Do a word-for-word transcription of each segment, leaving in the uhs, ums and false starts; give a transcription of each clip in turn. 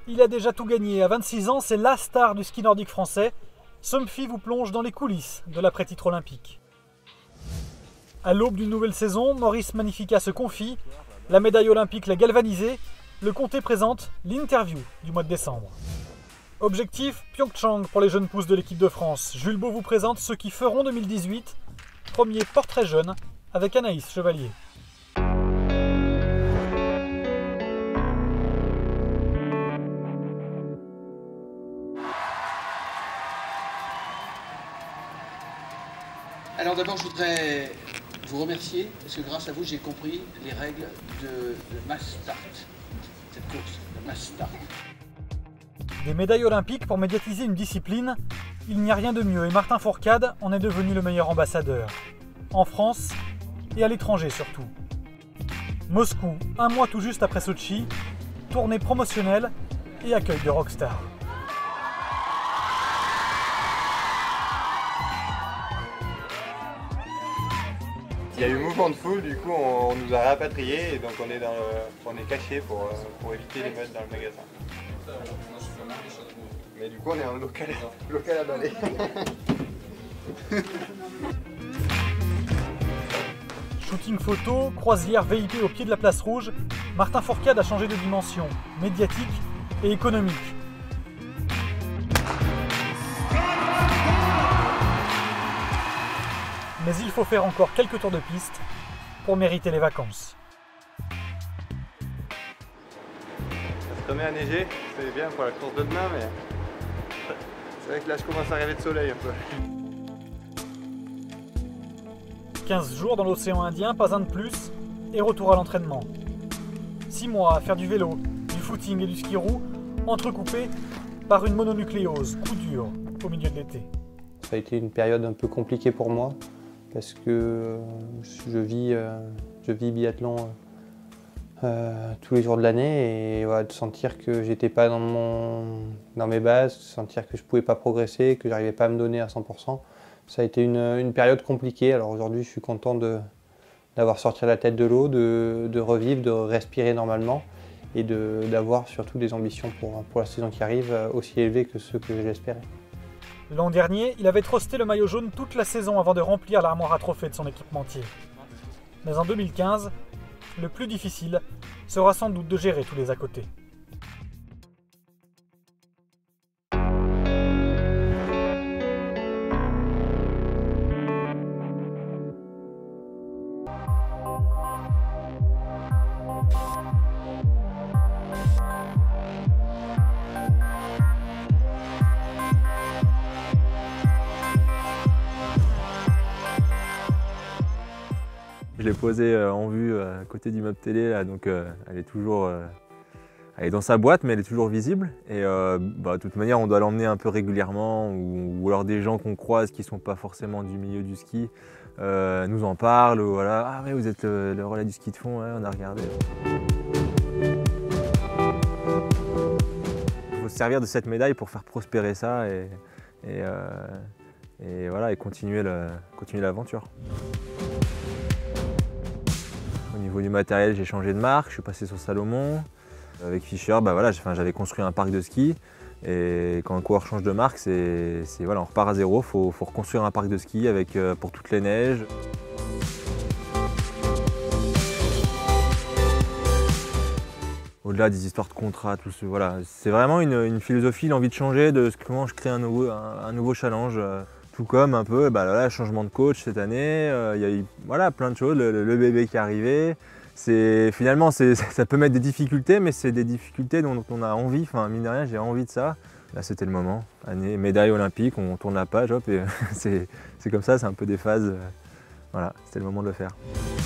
Il a déjà tout gagné. À vingt-six ans, c'est la star du ski nordique français. Somfy vous plonge dans les coulisses de l'après-titre olympique. À l'aube d'une nouvelle saison, Maurice Magnifica se confie. La médaille olympique l'a galvanisé. Le comté présente l'interview du mois de décembre. Objectif Pyeongchang pour les jeunes pousses de l'équipe de France. Jules Beau vous présente ceux qui feront deux mille dix-huit. Premier portrait jeune avec Anaïs Chevalier. Alors d'abord, je voudrais vous remercier, parce que grâce à vous, j'ai compris les règles de, de mass start, cette course, de mass start. Des médailles olympiques pour médiatiser une discipline, il n'y a rien de mieux et Martin Fourcade en est devenu le meilleur ambassadeur. En France et à l'étranger surtout. Moscou, un mois tout juste après Sotchi, tournée promotionnelle et accueil de rockstar. Il y a eu mouvement de foule, du coup on, on nous a rapatriés et donc on est, dans le, on est caché pour, pour éviter les meutes dans le magasin. Mais du coup on est en local, local à balai. Shooting photo, croisière V I P au pied de la place rouge, Martin Fourcade a changé de dimension, médiatique et économique. Mais il faut faire encore quelques tours de piste pour mériter les vacances. Ça se remet à neiger, c'est bien pour la course de demain, mais c'est vrai que là je commence à rêver de soleil un peu. quinze jours dans l'océan Indien, pas un de plus, et retour à l'entraînement. six mois à faire du vélo, du footing et du ski roue, entrecoupés par une mononucléose, coup dur, au milieu de l'été. Ça a été une période un peu compliquée pour moi, parce que je vis, euh, je vis biathlon euh, tous les jours de l'année et voilà, de sentir que j'étais pas dans, mon, dans mes bases, de sentir que je pouvais pas progresser, que j'arrivais pas à me donner à cent pour cent. Ça a été une, une période compliquée. Alors aujourd'hui, je suis content d'avoir sorti la tête de l'eau, de, de revivre, de respirer normalement et d'avoir surtout des ambitions pour, pour la saison qui arrive aussi élevées que ceux que j'espérais. L'an dernier, il avait trusté le maillot jaune toute la saison avant de remplir l'armoire à trophées de son équipementier. Mais en deux mille quinze, le plus difficile sera sans doute de gérer tous les à côté. Je l'ai posée en vue à côté du meuble télé, là, donc euh, elle est toujours euh, elle est dans sa boîte, mais elle est toujours visible. Et euh, bah, de toute manière, on doit l'emmener un peu régulièrement, ou, ou alors des gens qu'on croise qui ne sont pas forcément du milieu du ski euh, nous en parlent. Ou voilà, ah ouais, vous êtes le, le relais du ski de fond, ouais, on a regardé. Il faut se servir de cette médaille pour faire prospérer ça et, et, euh, et, voilà, et continuer l'aventure. Au niveau du matériel, j'ai changé de marque, je suis passé sur Salomon. Avec Fischer, bah voilà, j'avais construit un parc de ski. Et quand un coureur change de marque, c'est voilà, on repart à zéro. Il faut, faut reconstruire un parc de ski avec, euh, pour toutes les neiges. Au-delà des histoires de contrats, tout ce, voilà, c'est vraiment une, une philosophie, l'envie de changer, de comment je crée un nouveau, un, un nouveau challenge. Tout comme un peu, bah là, changement de coach cette année, euh, il y a eu voilà, plein de choses, le, le bébé qui est arrivé. Finalement, ça peut mettre des difficultés, mais c'est des difficultés dont on a envie, enfin mine de rien, j'ai envie de ça. Là, c'était le moment, année, médaille olympique, on tourne la page, hop, et c'est comme ça, c'est un peu des phases. Euh, voilà, c'était le moment de le faire.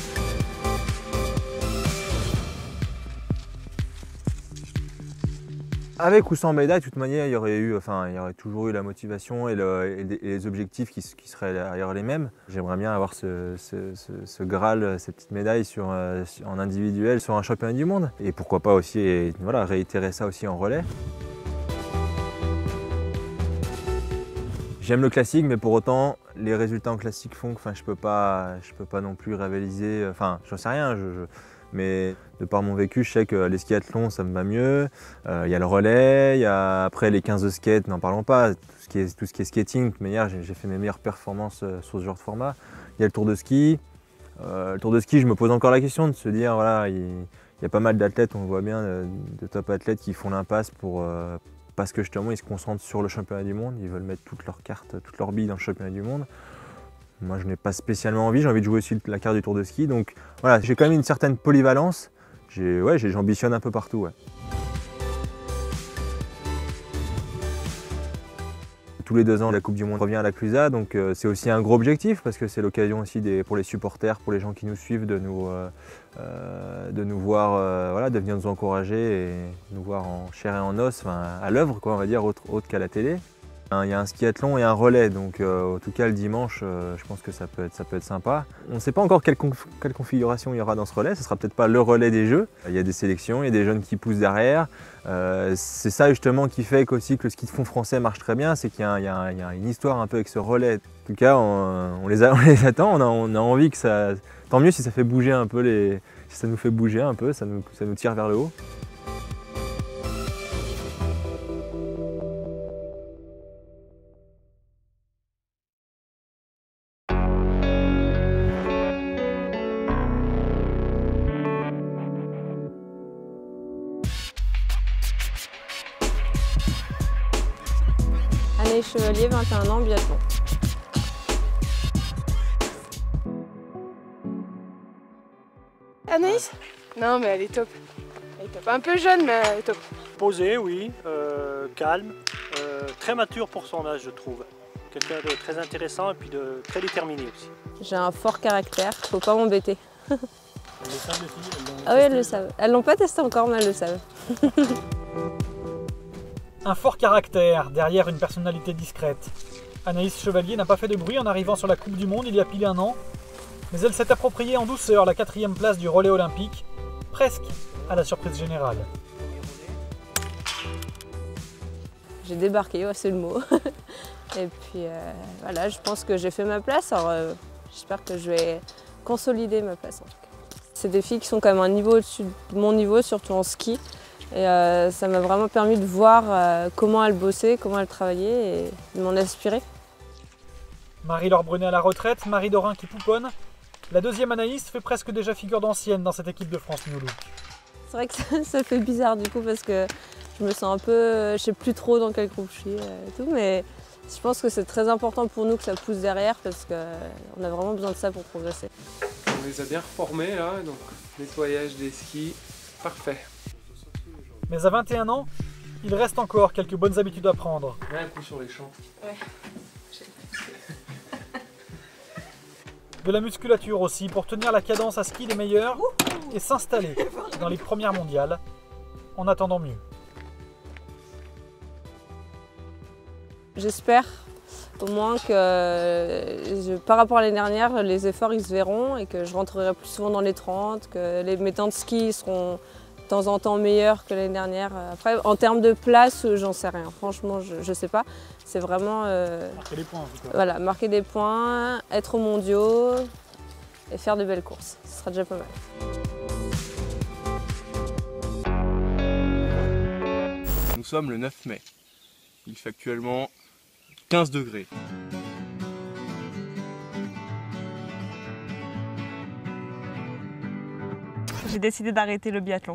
Avec ou sans médaille, de toute manière, il y aurait eu, enfin, il y aurait toujours eu la motivation et, le, et les objectifs qui, qui seraient derrière les mêmes. J'aimerais bien avoir ce, ce, ce, ce Graal, cette petite médaille sur, euh, en individuel sur un championnat du monde. Et pourquoi pas aussi, et, voilà, réitérer ça aussi en relais. J'aime le classique, mais pour autant, les résultats en classique font que, enfin, je peux pas, je peux pas non plus rivaliser. Enfin, j'en sais rien. Je, je, Mais de par mon vécu, je sais que les skiathlons, ça me va mieux. Il euh, y a le relais, il y a après les quinze de skate, n'en parlons pas. Tout ce qui est, tout ce qui est skating, mais hier, j'ai fait mes meilleures performances sur ce genre de format. Il y a le tour de ski. Euh, le tour de ski, je me pose encore la question de se dire, voilà, il, il y a pas mal d'athlètes, on le voit bien, de, de top athlètes qui font l'impasse pour... Euh, parce que justement, ils se concentrent sur le championnat du monde. Ils veulent mettre toutes leurs cartes, toutes leurs billes dans le championnat du monde. Moi, je n'ai pas spécialement envie, j'ai envie de jouer aussi la carte du Tour de ski. Donc voilà, j'ai quand même une certaine polyvalence. Ouais, j'ambitionne un peu partout. Ouais. Tous les deux ans, la Coupe du Monde revient à la Clusaz, donc euh, c'est aussi un gros objectif parce que c'est l'occasion aussi des, pour les supporters, pour les gens qui nous suivent, de nous, euh, euh, de nous voir, euh, voilà, de venir nous encourager et nous voir en chair et en os, enfin, à l'œuvre, quoi, on va dire, autre, autre qu'à la télé. Il y a un skiathlon et un relais, donc euh, en tout cas le dimanche, euh, je pense que ça peut être, ça peut être sympa. On ne sait pas encore quelle, conf quelle configuration il y aura dans ce relais, ce ne sera peut-être pas le relais des Jeux. Il y a des sélections, il y a des jeunes qui poussent derrière. Euh, c'est ça justement qui fait qu'aussi que le ski de fond français marche très bien, c'est qu'il y, y, y a une histoire un peu avec ce relais. En tout cas, on, on, les, a, on les attend, on a, on a envie que ça... Tant mieux si ça fait bouger un peu, les, si ça nous fait bouger un peu, ça nous, ça nous tire vers le haut. Anaïs Chevalier, vingt et un ans, biathlon. Anaïs? Non, mais elle est top. Elle est top. Un peu jeune, mais elle est top. Posée, oui, euh, calme, euh, très mature pour son âge, je trouve. Quelqu'un de très intéressant et puis de très déterminé aussi. J'ai un fort caractère, faut pas m'embêter. Elles le savent, les filles? Elles Ah oui, elles le savent. Elles l'ont pas testé encore, mais elles le savent. Un fort caractère, derrière une personnalité discrète. Anaïs Chevalier n'a pas fait de bruit en arrivant sur la Coupe du Monde il y a pile un an, mais elle s'est appropriée en douceur la quatrième place du relais olympique, presque à la surprise générale. J'ai débarqué, ouais, c'est le mot. Et puis euh, voilà, je pense que j'ai fait ma place, alors euh, j'espère que je vais consolider ma place en tout cas. C'est des filles qui sont quand même un niveau au-dessus de mon niveau, surtout en ski. Et euh, ça m'a vraiment permis de voir euh, comment elles bossaient, comment elles travaillaient et de m'en inspirer. Marie-Laure Brunet à la retraite, Marie Dorin qui pouponne. La deuxième Anaïs fait presque déjà figure d'ancienne dans cette équipe de France New Look. C'est vrai que ça, ça fait bizarre du coup parce que je me sens un peu, je sais plus trop dans quel groupe je suis euh, et tout, mais je pense que c'est très important pour nous que ça pousse derrière parce qu'on a vraiment besoin de ça pour progresser. On les a bien reformés là, donc nettoyage des skis, parfait. Mais à vingt et un ans, il reste encore quelques bonnes habitudes à prendre. Mets un coup sur les champs. Ouais. De la musculature aussi pour tenir la cadence à ski des meilleurs et s'installer dans les premières mondiales en attendant mieux. J'espère au moins que je, par rapport à l'année dernière, les efforts ils se verront et que je rentrerai plus souvent dans les trente, que les, mes temps de ski seront de temps en temps meilleurs que l'année dernière. Après, en termes de place, j'en sais rien. Franchement, je ne sais pas. C'est vraiment euh, marquer des points en tout cas. Voilà, marquer des points, être aux mondiaux et faire de belles courses. Ce sera déjà pas mal. Nous sommes le neuf mai. Il fait actuellement quinze degrés. J'ai décidé d'arrêter le biathlon.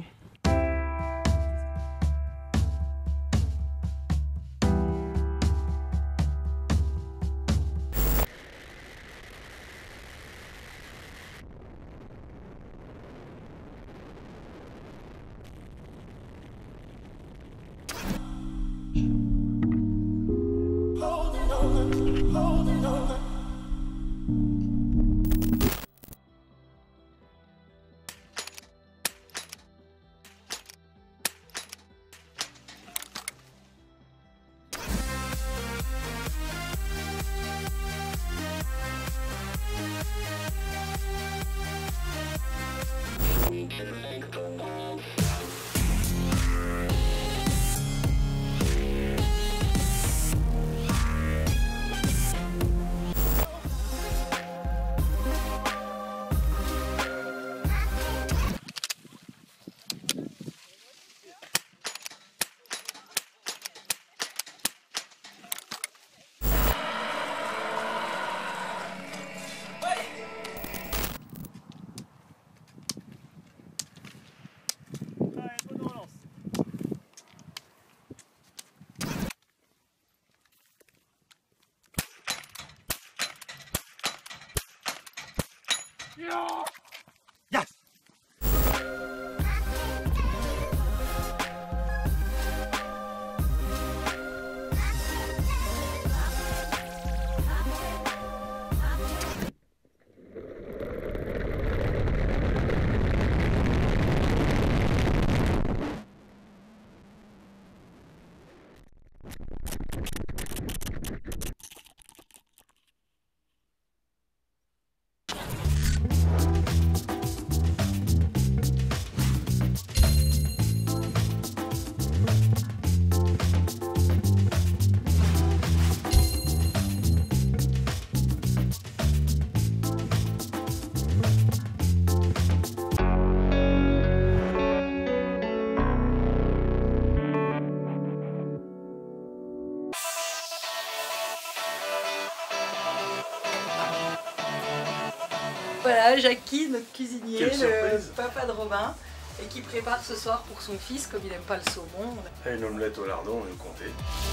Voilà, Jackie, notre cuisinier, Quelle le surprise. papa de Robin, et qui prépare ce soir pour son fils, comme il n'aime pas le saumon. Et une omelette au lardon et au comté.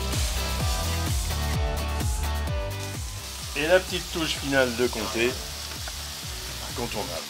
Et la petite touche finale de comté, incontournable.